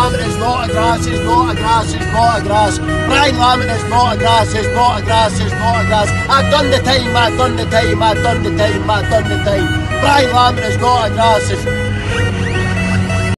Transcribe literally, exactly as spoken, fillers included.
Lamont is not a grass, is not a grass, is not a grass. Brian Lamont is not a grass, is not a grass, is not a grass. I've done the time, I've done the time, I've done the time, I've done the time. Brian Lamont is not a grass, is...